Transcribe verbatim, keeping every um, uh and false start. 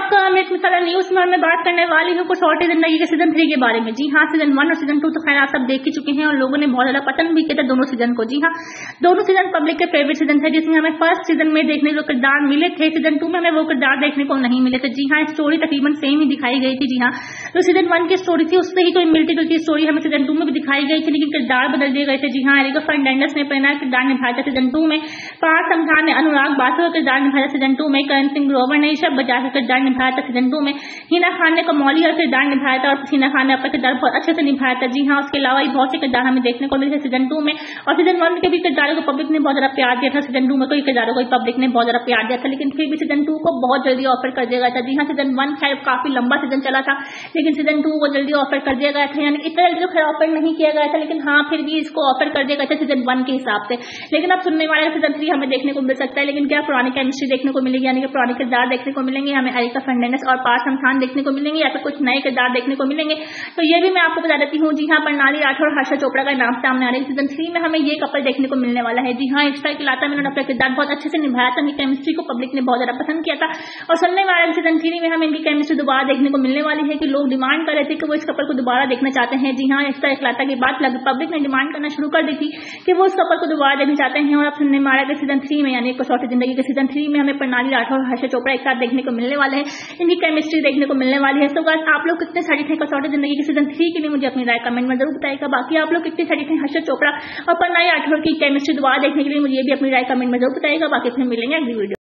आपका अमित मिसाला न्यूज में मैं बात करने वाली हूँ कसौटी जिंदगी के सीजन थ्री के बारे में। जी हाँ, सीजन वन और सीजन टू तो खैर आप सब देख ही चुके हैं और लोगों ने बहुत ज्यादा पसंद भी किया था दोनों सीजन को। जी हाँ, दोनों सीजन पब्लिक के फेवरेट सीजन थे, जिसमें हमें फर्स्ट सीजन में देखने को किरदार मिले थे, सीजन टू में हमें वो किरदार देखने को नहीं मिले थे। जी हाँ, स्टोरी तकरीबन सेम ही दिखाई गई थी। जी हाँ, जो सीजन वन की स्टोरी थी उससे ही कोई मिलती जुलती स्टोरी हमें सीजन टू में भी दिखाई गई थी, लेकिन किरदार बदल दिए गए थे। जी हाँ, एरिका फर्नांडिस ने अपना किरदार निभाया था सीजन टू में, पार्थ समथान ने अनुराग बासु का किरदार निभाया था सीजन टू में, करण सिंह ग्रोवर ने ईशा बजाज का किरदार निभाया था सीजन टू में, हिना खान ने कमौली का किरदार निभाया था और हिना खान ने अपना किरदार बहुत अच्छे से निभाया था। जी हाँ, उसके अलावा बहुत से किरदार हमें देखने को मिले थे सीजन टू में, और सीजन वन के भी किरदारों को पब्लिक ने बहुत ज्यादा प्यार दिया था। सीजन टू में कोई किरदारों को पब्लिक ने बहुत ज्यादा प्यार दिया था, लेकिन फिर भी सीजन टू को बहुत जल्दी ऑफर कर दिया गया था। जी हाँ, सीजन वन खैर काफी लंबा सीजन चला था, लेकिन सीजन टू को जल्दी ऑफर कर दिया गया था, यानी इतना जल्दी खैर ऑफर नहीं किया गया था, लेकिन हाँ फिर भी इसको ऑफर कर दिया गया था सीजन वन के हिसाब से। लेकिन अब सुनने वाले सीजन थ्री हमें देखने को मिल सकता है, लेकिन क्या पुरानी केमिस्ट्री देखने को मिलेगी, यानी कि पुराने किरदार देखने को मिलेंगे हमें, एरिका फर्नांडिस और पार्थ समथान देखने को मिलेंगे, या फिर कुछ नए किरदार देखने को मिलेंगे। तो ये भी मैं आपको बता देती हूँ। जी हाँ, प्रणाली राठौर और हर्षा चोपड़ा का नाम सामने आ रहा है। सीजन थ्री में हमें ये कपल देखने को मिलने वाला है। जी हाँ, इश्ता इकलाता में उन्होंने अपना किरदार बहुत अच्छे से निभाया था, उनकी केमिस्ट्री को पब्लिक ने बहुत ज्यादा पसंद किया था, और सुनने वाले सीजन थ्री में हमें इनकी केमिस्ट्री दोबारा देखने को मिलने वाली है कि लोग डिमांड कर रहे थे कि वो इस कपल को दोबारा देखना चाहते हैं। जी हाँ, इश्ता इकलाता की बात पब्लिक ने डिमांड करना शुरू कर दी थी कि वो इस कपल को दोबारा देखना चाहते हैं, और अब सुनने वाले के सीजन थ्री में यानी कसौटी जिंदगी के सीजन थ्री में हमें प्रणाली राठौर और हर्षा चोपड़ा एक साथ देखने को मिलने वाले हैं, इनकी केमिस्ट्री देखने को मिलने वाली है। तो गाइस, आप लोग कितने एक्साइटेड हैं कसौटी जिंदगी के सीजन थ्री के लिए, मुझे अपनी राय कमेंट में जरूर बताइएगा। बाकी आप लोग कितने एक्साइटेड हैं हर्षा चोपड़ा और प्रणाली राठौर की केमिस्ट्री दोबारा देखने के लिए, मुझे ये भी अपनी राय कमेंट में जरूर बताइएगा। बाकी फिर मिलेंगे अगली वीडियो।